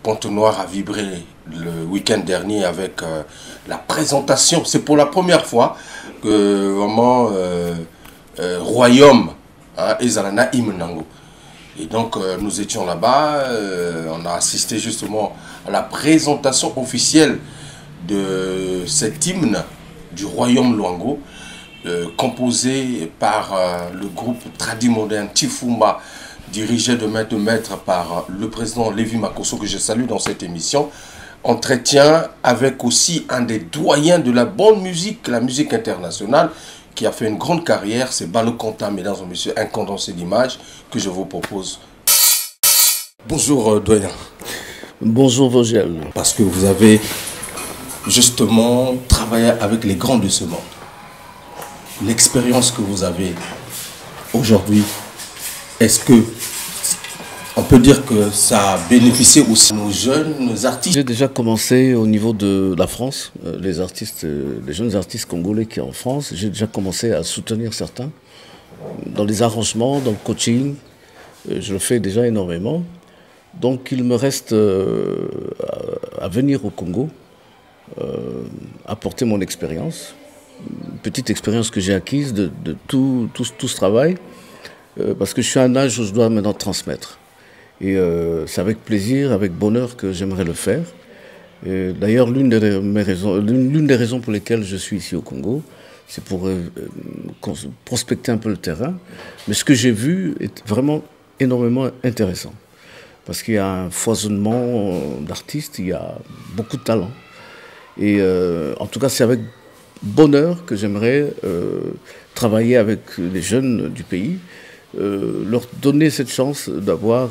Pointe-Noire a vibré le week-end dernier avec la présentation. C'est pour la première fois que vraiment Royaume Ezalana Imnango. Et donc nous étions là-bas, on a assisté justement à la présentation officielle de cet hymne du Royaume Luango, composé par le groupe Tradimoderne Tifumba, dirigé de main de maître par le président Lévi Makosso, que je salue dans cette émission. Entretien avec aussi un des doyens de la bonne musique, la musique internationale, qui a fait une grande carrière, c'est Balo Conta, mesdames et messieurs, un condensé d'images que je vous propose. Bonjour doyen. Bonjour Vogel. Parce que vous avez justement travaillé avec les grands de ce monde. L'expérience que vous avez aujourd'hui, est-ce que on peut dire que ça a bénéficié aussi nos jeunes, nos artistes? J'ai déjà commencé au niveau de la France, les jeunes artistes congolais qui sont en France. J'ai déjà commencé à soutenir certains dans les arrangements, dans le coaching. Je le fais déjà énormément. Donc il me reste à venir au Congo, apporter mon expérience, une petite expérience que j'ai acquise de tout ce travail, parce que je suis à un âge où je dois maintenant transmettre. Et c'est avec plaisir, avec bonheur que j'aimerais le faire. D'ailleurs, l'une des raisons pour lesquelles je suis ici au Congo, c'est pour prospecter un peu le terrain. Mais ce que j'ai vu est vraiment énormément intéressant. Parce qu'il y a un foisonnement d'artistes, il y a beaucoup de talent. Et en tout cas, c'est avec bonheur que j'aimerais travailler avec les jeunes du pays, leur donner cette chance d'avoir,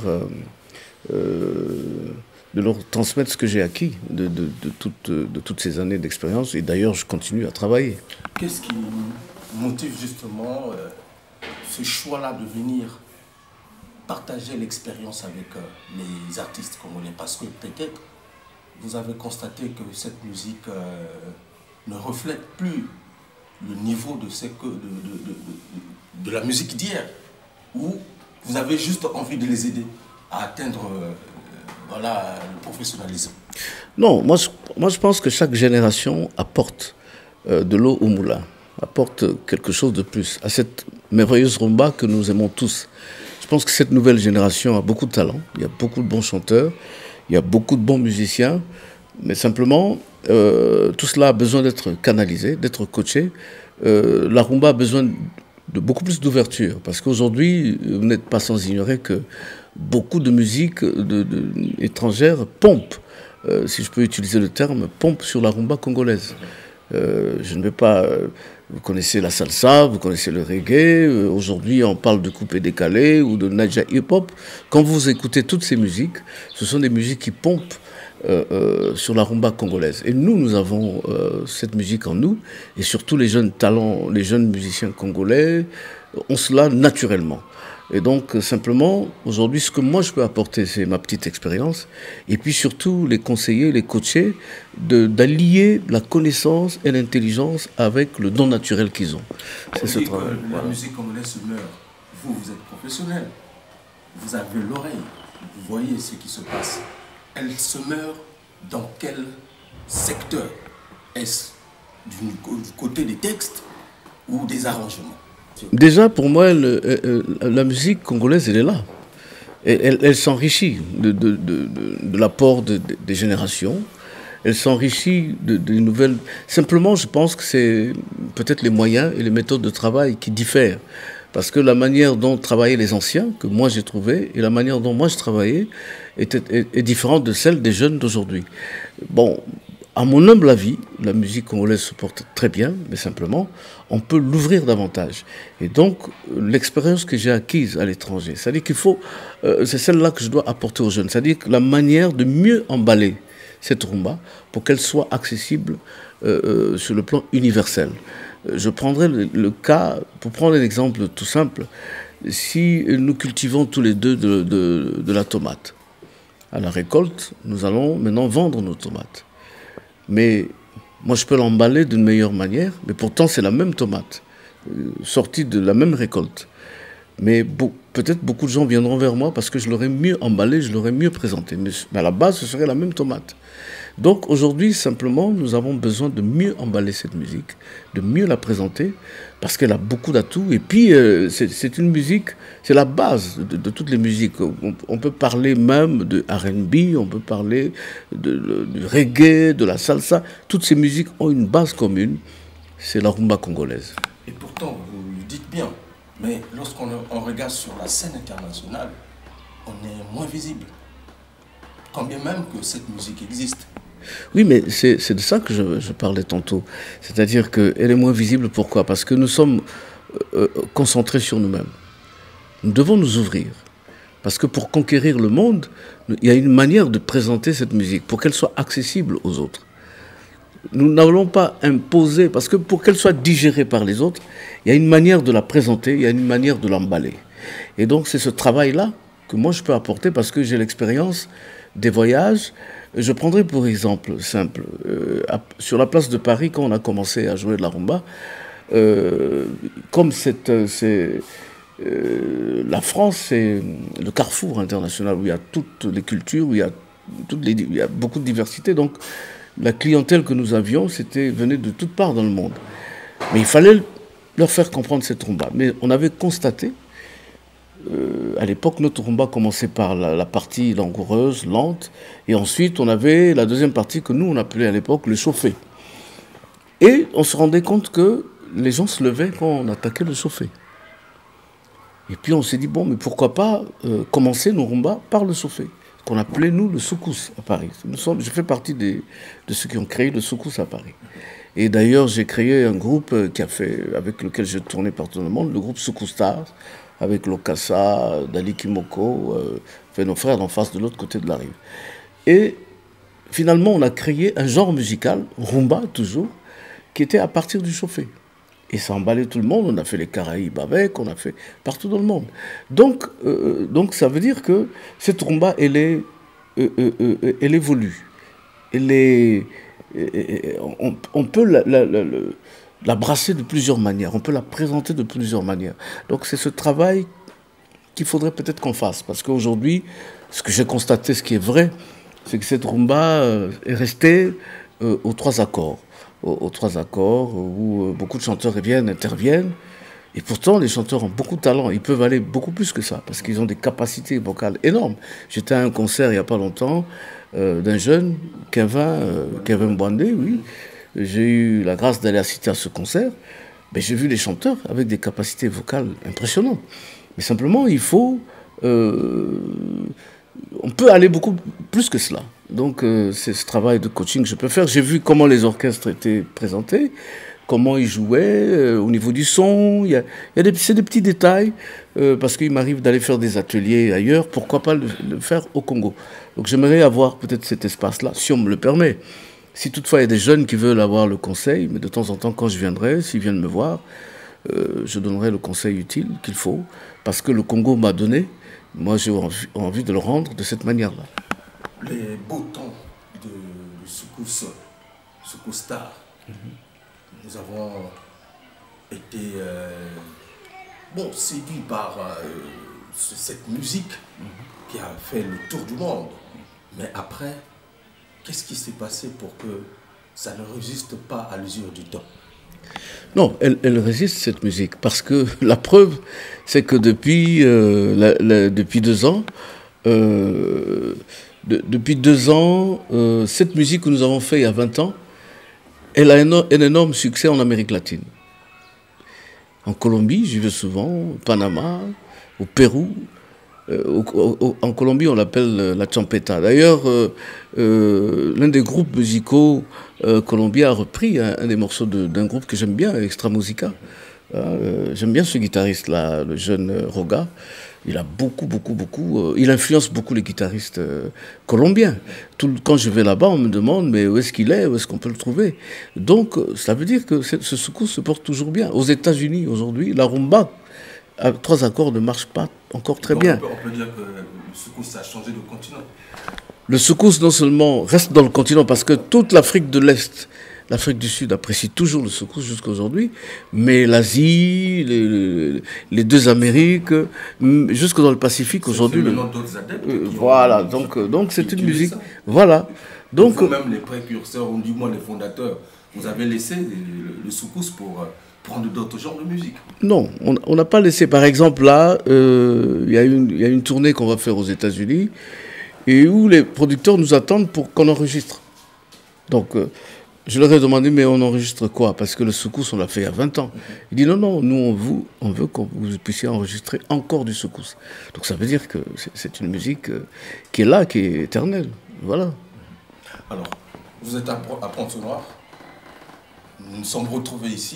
de leur transmettre ce que j'ai acquis de toutes ces années d'expérience. Et d'ailleurs, je continue à travailler. Qu'est-ce qui motive justement ce choix-là de venir partager l'expérience avec les artistes congolais? Parce que peut-être vous avez constaté que cette musique ne reflète plus le niveau de la musique d'hier, ou vous avez juste envie de les aider à atteindre voilà, le professionnalisme? Non, moi je pense que chaque génération apporte de l'eau au moulin, apporte quelque chose de plus à cette merveilleuse rumba que nous aimons tous. Je pense que cette nouvelle génération a beaucoup de talent, il y a beaucoup de bons chanteurs, il y a beaucoup de bons musiciens, mais simplement tout cela a besoin d'être canalisé, d'être coaché. La rumba a besoin de beaucoup plus d'ouverture, parce qu'aujourd'hui, vous n'êtes pas sans ignorer que beaucoup de musique étrangère pompe, si je peux utiliser le terme, pompe sur la rumba congolaise. Je ne vais pas... Vous connaissez la salsa, vous connaissez le reggae, aujourd'hui on parle de coupé décalé ou de Naija hip-hop. Quand vous écoutez toutes ces musiques, ce sont des musiques qui pompent sur la rumba congolaise. Et nous avons cette musique en nous, et surtout les jeunes talents, les jeunes musiciens congolais ont cela naturellement. Et donc, simplement, aujourd'hui, ce que moi je peux apporter, c'est ma petite expérience, et puis surtout les conseiller, les coacher, d'allier la connaissance et l'intelligence avec le don naturel qu'ils ont. C'est ce travail. La musique congolaise se meurt. Vous êtes professionnel, vous avez l'oreille, vous voyez ce qui se passe. Elle se meurt dans quel secteur? Est-ce du côté des textes ou des arrangements? Déjà, pour moi, la musique congolaise, elle est là. Elle s'enrichit de l'apport des générations. Elle s'enrichit des nouvelles... Simplement, je pense que c'est peut-être les moyens et les méthodes de travail qui diffèrent. Parce que la manière dont travaillaient les anciens, que moi j'ai trouvé, et la manière dont moi je travaillais, est différente de celle des jeunes d'aujourd'hui. Bon, à mon humble avis, la musique congolaise se porte très bien, mais simplement, on peut l'ouvrir davantage. Et donc, l'expérience que j'ai acquise à l'étranger, c'est-à-dire qu'il faut, c'est celle-là que je dois apporter aux jeunes, c'est-à-dire que la manière de mieux emballer cette rumba pour qu'elle soit accessible sur le plan universel. Je prendrai le cas, pour prendre un exemple tout simple, si nous cultivons tous les deux de la tomate. À la récolte, nous allons maintenant vendre nos tomates. Mais moi, je peux l'emballer d'une meilleure manière, mais pourtant, c'est la même tomate, sortie de la même récolte. Mais peut-être beaucoup de gens viendront vers moi parce que je l'aurais mieux emballé, je l'aurais mieux présenté. Mais à la base, ce serait la même tomate. Donc aujourd'hui, simplement, nous avons besoin de mieux emballer cette musique, de mieux la présenter, parce qu'elle a beaucoup d'atouts. Et puis, c'est une musique, c'est la base de toutes les musiques. On peut parler même de R&B, on peut parler du reggae, de la salsa. Toutes ces musiques ont une base commune, c'est la rumba congolaise. Et pourtant, vous le dites bien, mais lorsqu'on regarde sur la scène internationale, on est moins visible. Quand bien même que cette musique existe. Oui, mais c'est de ça que je parlais tantôt. C'est-à-dire qu'elle est moins visible. Pourquoi? Parce que nous sommes concentrés sur nous-mêmes. Nous devons nous ouvrir. Parce que pour conquérir le monde, il y a une manière de présenter cette musique pour qu'elle soit accessible aux autres. Nous n'allons pas imposer, parce que pour qu'elle soit digérée par les autres, il y a une manière de la présenter, il y a une manière de l'emballer. Et donc c'est ce travail-là que moi je peux apporter parce que j'ai l'expérience des voyages. Je prendrai pour exemple simple, sur la place de Paris, quand on a commencé à jouer de la rumba, comme la France, c'est le carrefour international où il y a toutes les cultures, où il y a beaucoup de diversité. Donc la clientèle que nous avions, venait de toutes parts dans le monde. Mais il fallait leur faire comprendre cette rumba. Mais on avait constaté, à l'époque, notre rumba commençait par la partie langoureuse, lente, et ensuite on avait la deuxième partie que nous on appelait à l'époque le chauffé. Et on se rendait compte que les gens se levaient quand on attaquait le chauffé. Et puis on s'est dit, bon, mais pourquoi pas commencer nos rumbas par le chauffé, qu'on appelait nous le soukous à Paris. Je fais partie de ceux qui ont créé le soukous à Paris. Et d'ailleurs, j'ai créé un groupe avec lequel j'ai tourné partout dans le monde, le groupe Soukous Stars, avec Lokassa, Dali Kimoko, nos frères d'en face de l'autre côté de la rive. Et finalement, on a créé un genre musical, rumba toujours, qui était à partir du chauffé. Et ça emballait tout le monde, on a fait les Caraïbes avec, on a fait partout dans le monde. Donc ça veut dire que cette rumba, elle évolue. On peut la brasser de plusieurs manières, on peut la présenter de plusieurs manières. Donc c'est ce travail qu'il faudrait peut-être qu'on fasse. Parce qu'aujourd'hui, ce que j'ai constaté, ce qui est vrai, c'est que cette rumba est restée aux trois accords. Aux trois accords, où beaucoup de chanteurs interviennent. Et pourtant, les chanteurs ont beaucoup de talent. Ils peuvent aller beaucoup plus que ça, parce qu'ils ont des capacités vocales énormes. J'étais à un concert il n'y a pas longtemps d'un jeune, Kevin Bwandé, oui. J'ai eu la grâce d'aller assister à ce concert. Mais j'ai vu les chanteurs avec des capacités vocales impressionnantes. Mais simplement, on peut aller beaucoup plus que cela. Donc c'est ce travail de coaching que je peux faire. J'ai vu comment les orchestres étaient présentés, comment ils jouaient, au niveau du son. C'est des petits détails, parce qu'il m'arrive d'aller faire des ateliers ailleurs. Pourquoi pas le faire au Congo? Donc j'aimerais avoir peut-être cet espace-là, si on me le permet. Si toutefois il y a des jeunes qui veulent avoir le conseil, mais de temps en temps quand je viendrai, s'ils viennent me voir, je donnerai le conseil utile qu'il faut, parce que le Congo m'a donné, moi j'ai envie de le rendre de cette manière-là. Les beaux temps de Soukous Star, nous avons été séduits par cette musique qui a fait le tour du monde. Mais après, qu'est-ce qui s'est passé pour que ça ne résiste pas à l'usure du temps? Non, elle résiste, cette musique, parce que la preuve, c'est que depuis 2 ans, cette musique que nous avons faite il y a 20 ans, elle a un énorme succès en Amérique latine. En Colombie, j'y vais souvent, au Panama, au Pérou. En Colombie, on l'appelle la champeta. D'ailleurs, l'un des groupes musicaux colombiens a repris un des morceaux d'un groupe que j'aime bien, Extra Musica. J'aime bien ce guitariste-là, le jeune Roga. Il a il influence beaucoup les guitaristes colombiens. Quand je vais là-bas, on me demande mais où est-ce qu'il est, où est-ce qu'on peut le trouver. Donc, ça veut dire que ce soukous se porte toujours bien. Aux États-Unis, aujourd'hui, la rumba à 3 accords ne marche pas encore très bien. On peut dire que le soukous a changé de continent. Le soukous non seulement reste dans le continent, parce que toute l'Afrique de l'Est, L'Afrique du Sud apprécie toujours le soukous jusqu'à aujourd'hui, mais l'Asie, les deux Amériques, jusque dans le Pacifique aujourd'hui. D'autres adeptes voilà, donc c'est une musique. Voilà. Donc, même les précurseurs, ou du moins les fondateurs, vous avez laissé le soukous pour prendre d'autres genres de musique. Non, on n'a pas laissé. Par exemple, là, il y a une tournée qu'on va faire aux États-Unis et où les producteurs nous attendent pour qu'on enregistre. Donc, je leur ai demandé, mais on enregistre quoi? Parce que le soukous, on l'a fait il y a 20 ans. Il dit, non, nous, on veut que vous puissiez enregistrer encore du soukous. Donc, ça veut dire que c'est une musique qui est là, qui est éternelle. Voilà. Alors, vous êtes à Pointe-Noire. Nous nous sommes retrouvés ici.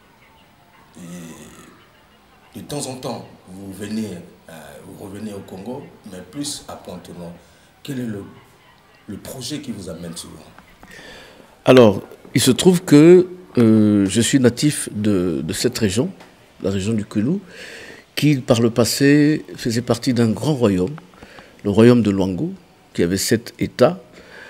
Et de temps en temps, vous revenez au Congo, mais plus à Pointe-Noire. Quel est le projet qui vous amène souvent? Alors, il se trouve que je suis natif de cette région, la région du Koulou, qui par le passé faisait partie d'un grand royaume, le royaume de Luango, qui avait 7 États.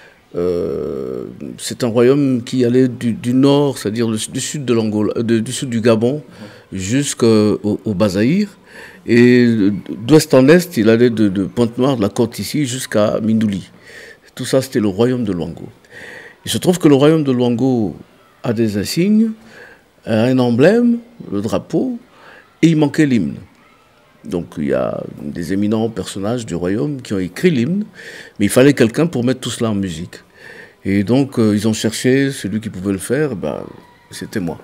C'est un royaume qui allait du nord, c'est-à-dire du sud de l'Angola, du sud du Gabon, jusqu'au Bazaïr. Et d'ouest en est, il allait de Pointe-Noire, de la côte ici, jusqu'à Mindouli. Tout ça, c'était le royaume de Luango. Il se trouve que le royaume de Luango a des insignes, a un emblème, le drapeau, et il manquait l'hymne. Donc il y a des éminents personnages du royaume qui ont écrit l'hymne, mais il fallait quelqu'un pour mettre tout cela en musique. Et donc ils ont cherché celui qui pouvait le faire, c'était moi.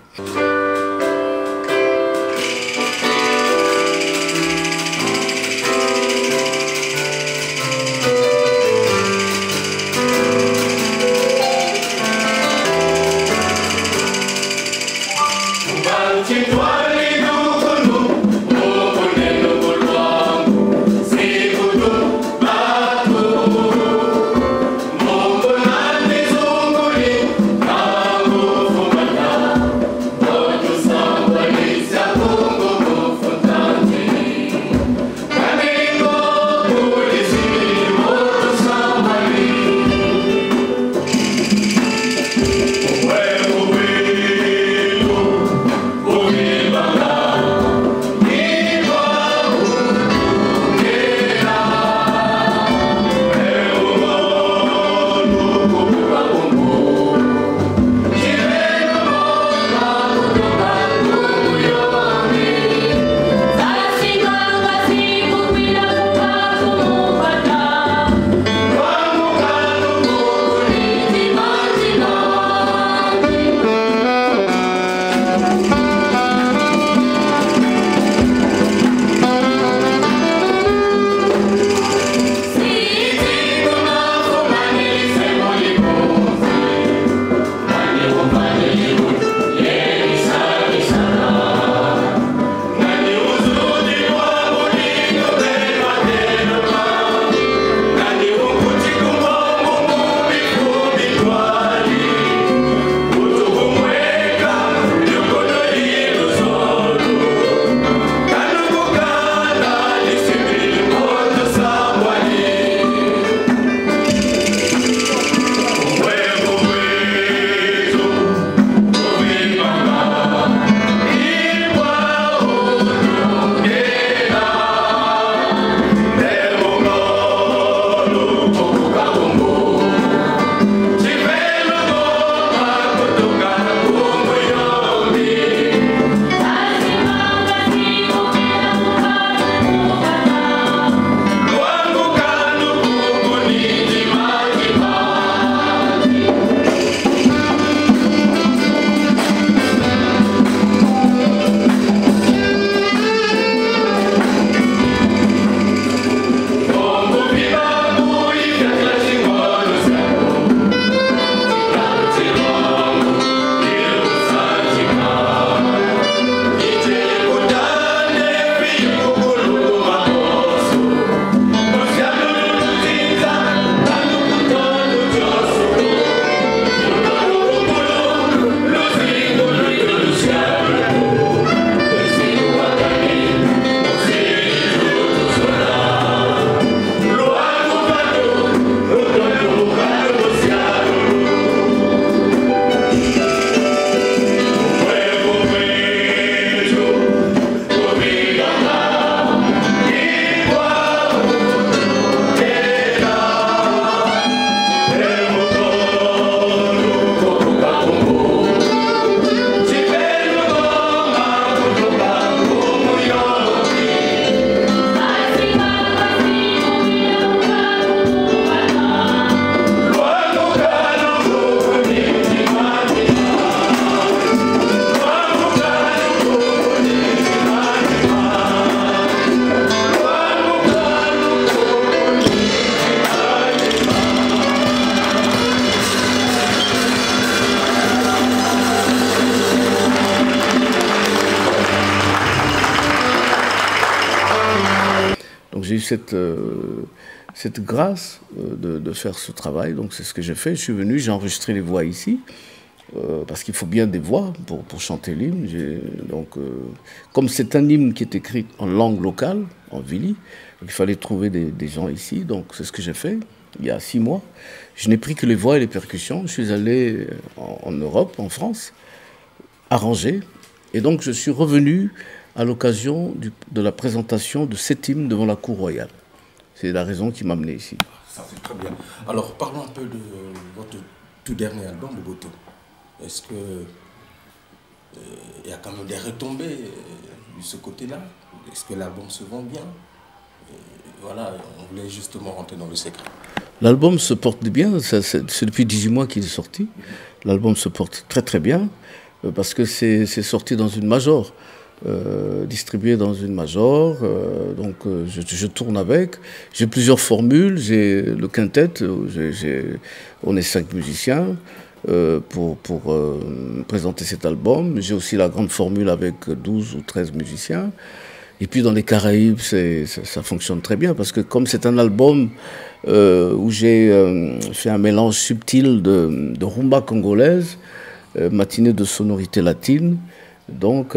cette grâce de faire ce travail. Donc c'est ce que j'ai fait. Je suis venu, j'ai enregistré les voix ici. Parce qu'il faut bien des voix pour chanter l'hymne. Donc, comme c'est un hymne qui est écrit en langue locale, en Vili, il fallait trouver des gens ici. Donc c'est ce que j'ai fait il y a 6 mois. Je n'ai pris que les voix et les percussions. Je suis allé en Europe, en France, arranger. Et donc je suis revenu à l'occasion de la présentation de cet hymne devant la cour royale. C'est la raison qui m'a amené ici. Ça c'est très bien. Alors parlons un peu de votre tout dernier album, Le Boto. Est-ce que il y a quand même des retombées de ce côté-là? Est-ce que l'album se vend bien? Voilà, on voulait justement rentrer dans le secret. L'album se porte bien, c'est depuis 18 mois qu'il est sorti. L'album se porte très très bien, parce que c'est sorti dans une major, distribué dans une major, donc je tourne avec. J'ai plusieurs formules, j'ai le quintet, on est 5 musiciens. Pour présenter cet album. J'ai aussi la grande formule avec 12 ou 13 musiciens. Et puis dans les Caraïbes, ça fonctionne très bien parce que comme c'est un album où j'ai fait un mélange subtil de rumba congolaise, matinée de sonorité latine, donc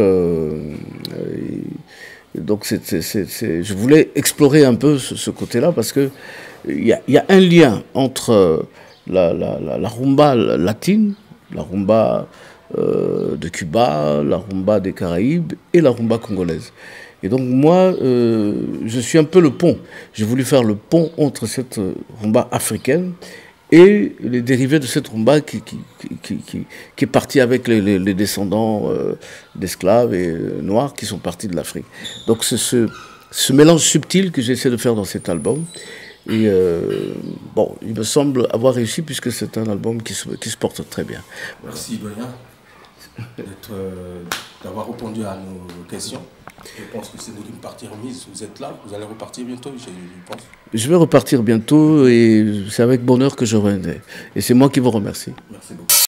je voulais explorer un peu ce côté-là parce que il y a un lien entre la rumba latine, la rumba de Cuba, la rumba des Caraïbes et la rumba congolaise. Et donc moi, je suis un peu le pont. J'ai voulu faire le pont entre cette rumba africaine et les dérivés de cette rumba qui est partie avec les descendants d'esclaves et noirs qui sont partis de l'Afrique. Donc c'est ce mélange subtil que j'essaie de faire dans cet album. Et bon, il me semble avoir réussi puisque c'est un album qui se porte très bien. Merci Doyen d'avoir répondu à nos questions. Je pense que c'est une partie remise. Vous êtes là, vous allez repartir bientôt, je pense. Je vais repartir bientôt et c'est avec bonheur que je reviendrai. Et c'est moi qui vous remercie. Merci beaucoup.